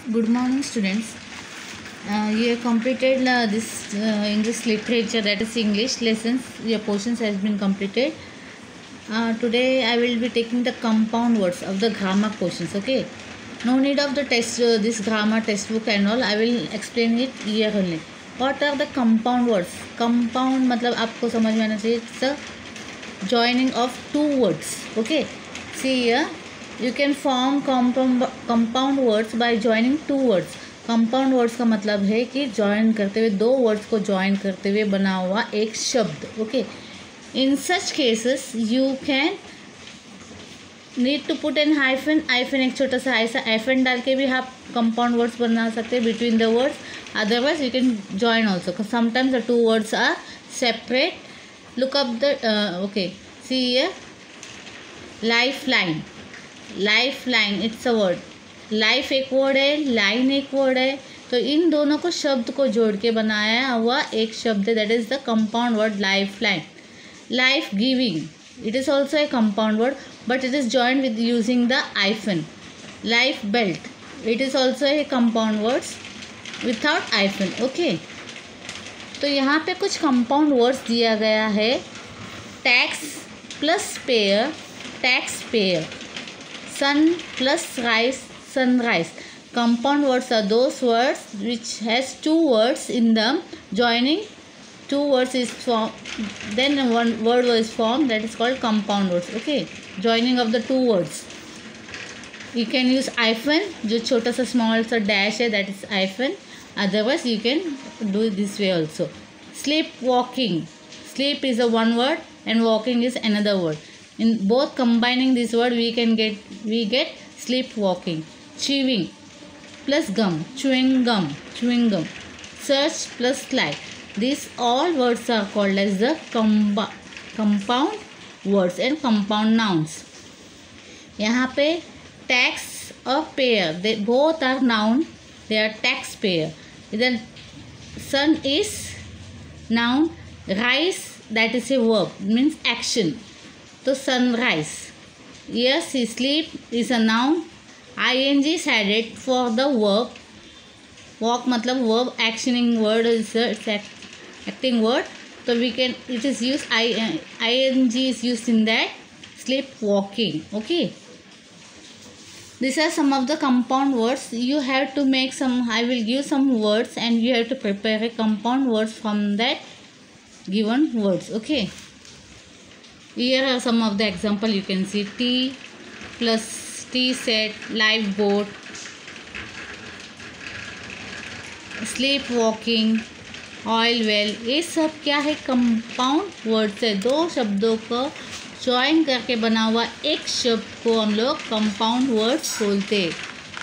Good morning, students. You have completed this English literature, that is English lessons. Your portions has been completed. Today I will be taking the compound words of the grammar portions. Okay. No need of the test, this grammar textbook and all. I will explain it here only. What are the compound words? Compound मतलब आपको समझ में आना चाहिए. It's the joining of two words. Okay. See here. You can form compound words by joining two words. Compound words का मतलब है कि ज्वाइन करते हुए दो वर्ड्स को ज्वाइन करते हुए बना हुआ एक शब्द. Okay. In such cases you can need to put an hyphen. Hyphen एक छोटा सा ऐसा हाइफन डाल के भी आप कंपाउंड वर्ड्स बना सकते हैं between the words. Otherwise you can join also. Sometimes the two words are separate. Look up the okay. See here. Life line. Life line it's a word. Life एक word है, line एक word है, तो इन दोनों को शब्द को जोड़ के बनाया हुआ एक शब्द है. That is the compound word life line. Life giving it is also a compound word but it is joined with using the hyphen. Life belt it is also a compound words without hyphen. Okay. तो यहाँ पे कुछ compound words दिया गया है. Tax plus payer, tax payer. Sun plus rise, sunrise. Compound words are those words which has two words in them. Joining two words is formed, then one word is formed, that is called compound words. Okay. Joining of the two words. You can use hyphen, जो छोटा सा small सा dash है, that is hyphen. Otherwise you can do it this way also. Sleep walking. Sleep is a one word and walking is another word. In both combining this word we get sleep walking. Chewing plus gum, chewing gum, chewing gum. Search plus slide. These all words are called as the compound words and compound nouns. यहाँ पे tax or payer, they both are noun. They are taxpayer. Then sun is noun. Rise, that is a verb, means action. So sunrise. Yes, sleep is a noun. ing is added for the verb. Walk मतलब verb, actioning word is acting word. So we can, it is used, ing is used in that. Sleep walking. Okay. These are some of the compound words. You have to make some, I will give some words and you have to prepare a compound words from that given words. Okay. Here are some of the example. You can see tea plus tea set, lifeboat, sleep walking, oil well. ये सब क्या है? Compound words है. दो शब्दों को join करके बना हुआ एक शब्द को हम लोग कंपाउंड वर्ड्स बोलते हैं.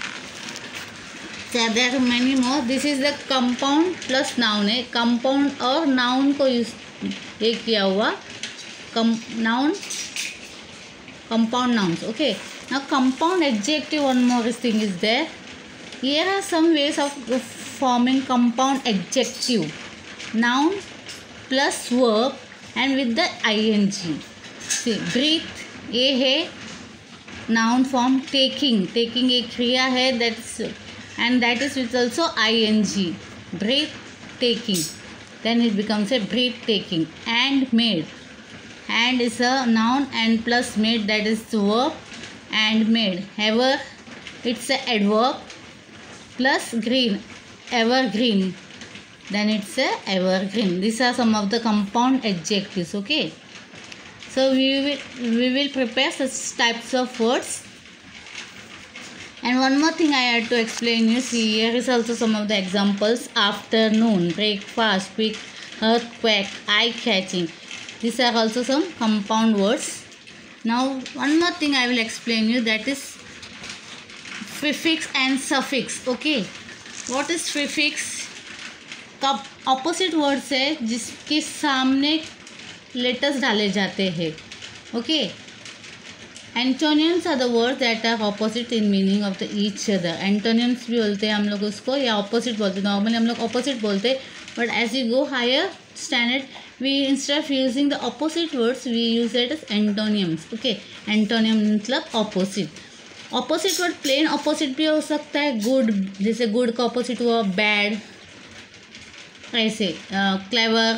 There are many more. This is the compound plus noun है. कंपाउंड और नाउन को यूज ये किया हुआ noun, compound nouns. Okay. Now compound adjective, one more thing is there. Here are some ways of forming compound adjective. Noun plus verb and with the ing. See, breathe ये है noun form. taking एक क्रिया है, that's and that is with also ing. breathe taking, then it becomes a breathe taking. And made, and is a noun and plus made, that is the verb. And made. Ever, it's a adverb plus green, evergreen, then it's a evergreen. These are some of the compound adjectives. Okay. So we will prepare such types of words. And one more thing I had to explain you. See, here is also some of the examples. Afternoon, breakfast, quick, earthquake, eye catching. These are also some compound words. Now one more thing I will explain you, that is prefix and suffix. Okay. What is prefix? opposite words है जिसके सामने letters डाले जाते हैं. Okay. Antonyms are the words that are opposite in meaning of the each other. Antonyms भी बोलते हैं हम लोग उसको, या opposite बोलते हैं. Normally हम लोग opposite बोलते हैं, but as you go higher standard, we instead of using the opposite words we use it as antonyms. Okay. Antonym मतलब opposite. Opposite word plain opposite भी हो सकता है, गुड, जैसे गुड का ऑपोजिट हुआ बैड, ऐसे क्लेवर,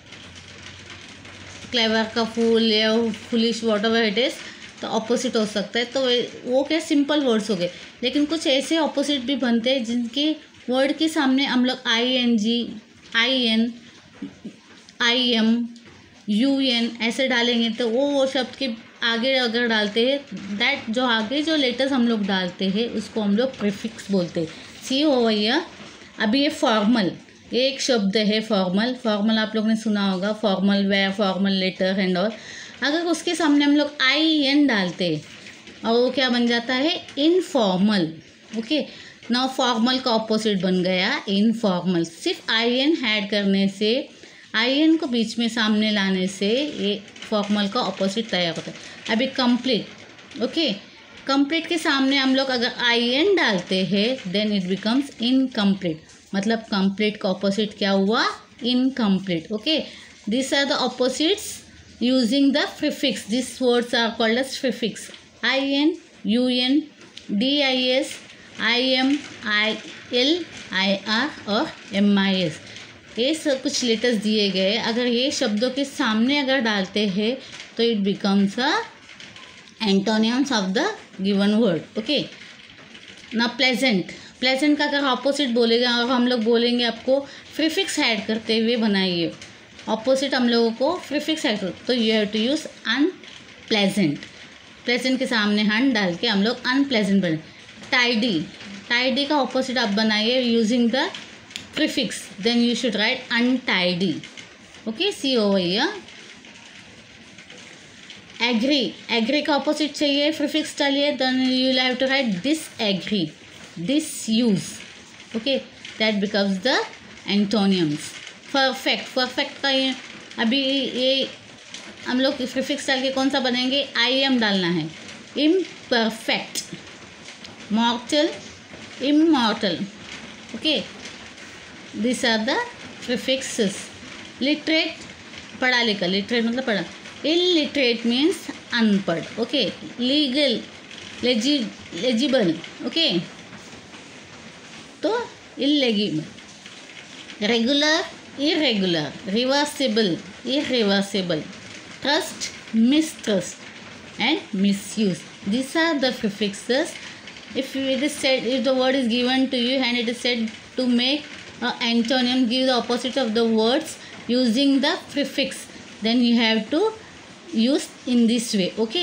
क्लेवर का फूल या foolish whatever it is, तो ऑपोजिट हो सकता है। तो वो क्या सिंपल वर्ड्स हो गए। लेकिन कुछ ऐसे ऑपोजिट भी बनते हैं जिनके वर्ड के सामने हम लोग ING, IN, IM, UN ऐसे डालेंगे, तो वो शब्द के आगे अगर डालते हैं, दैट जो आगे जो लेटर्स हम लोग डालते हैं उसको हम लोग प्रीफिक्स बोलते हैं। सी हो भैया। अभी ये फॉर्मल, ये एक शब्द है फॉर्मल। फॉर्मल आप लोग ने सुना होगा, formal wear, formal letter and all. अगर उसके सामने हम लोग IN डालते और वो क्या बन जाता है, इनफॉर्मल। ओके, नाउ फॉर्मल का ऑपोजिट बन गया इनफॉर्मल। सिर्फ IN ऐड करने से, IN को बीच में सामने लाने से ये फॉर्मल का ऑपोजिट तैयार होता है। अभी कंप्लीट। ओके, कंप्लीट के सामने हम लोग अगर IN डालते हैं देन इट बिकम्स इनकम्प्लीट। मतलब कंप्लीट का ऑपोजिट क्या हुआ, incomplete. Okay, this are the opposites using the prefix. This words are called as prefix. IN, UN, DIS, IM, IL, IR और MIS, ये सब कुछ लेटर्स दिए गए। अगर ये शब्दों के सामने अगर डालते हैं तो it becomes a antonyms of the given word. Okay, ना प्लेजेंट। प्लेजेंट का अगर ऑपोजिट बोलेगा और हम लोग बोलेंगे आपको प्रीफिक्स ऐड करते हुए बनाइए, ऑपोजिट हम लोगों को प्रीफिक्स ऐड कर, तो you have to use unpleasant. Pleasant के सामने हन डाल के हम लोग अनप्लेजेंट बने। टाइडी, टाइडी का ऑपोजिट आप बनाइए using the prefix, then you should write untidy. Okay, see over here. Agree, agree का opposite चाहिए, prefix डालिए, then you will have to write disagree, disuse. Okay, that becomes the antonyms. Perfect, perfect का ये अभी ये हम लोग prefix डाल के कौन सा बनाएंगे, IM डालना है। imperfect, mortal, immortal. Okay, this are the prefixes. Literate, पढ़ा लिखा, लिटरेट मतलब पढ़ा। इलिटरेट मीन्स अनपढ़। Okay, legal, legible. ओके, तो illegible. Regular, irregular. Reversible, irreversible. Trust, mistrust and misuse. This are the prefixes. If it is said, if the word is given to you and it is said to make antonym, give the opposite of the words using the prefix, then you have to use in this way. Okay,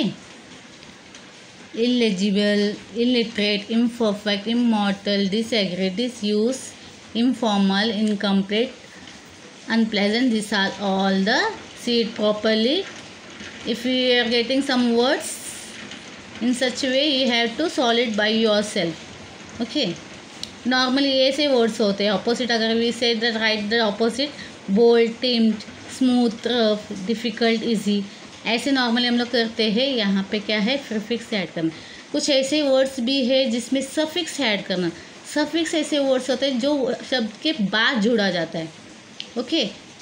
illegible, illiterate, imperfect, immortal, disagree, disuse, informal, incomplete, unpleasant. These are all the, see it properly. If you are getting some words in such a way, you have to solve it by yourself. Okay, normally ऐसे words होते हैं opposite. अगर we say write the opposite, bold, timid, smooth, rough, difficult, easy, ऐसे normally हम लोग करते हैं। यहाँ पे क्या है, प्रीफिक्स ऐड करना। कुछ ऐसे वर्ड्स भी है जिसमें सफिक्स ऐड करना। सफिक्स ऐसे वर्ड्स होते हैं जो शब्द के बाद जुड़ा जाता है। ओके,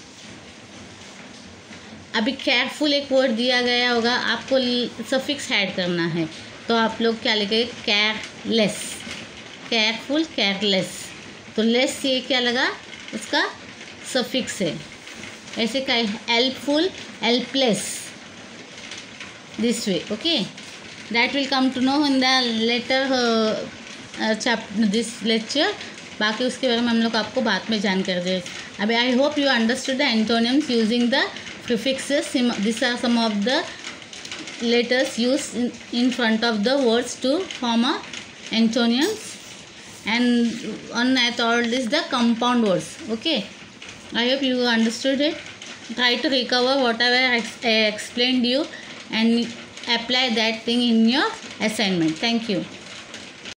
अभी केयरफुल एक वर्ड दिया गया होगा, आपको सफिक्स ऐड करना है, तो आप लोग क्या लिखेंगे, केयरलेस। केयरफुल, केयरलेस, तो लेस ये क्या लगा, उसका सफिक्स है। ऐसे का helpful, helpless, this way. Okay, that will come to know in the later chapter this lecture. बाकी उसके बारे में हम लोग आपको बाद में जानकारी दें। अभी I hope you understood the antonyms using the prefixes. These are some of the letters used in front of the words to form a antonyms, and one I thought is the compound words. Okay, I hope you understood it. Try to recover whatever I explained you and apply that thing in your assignment. Thank you.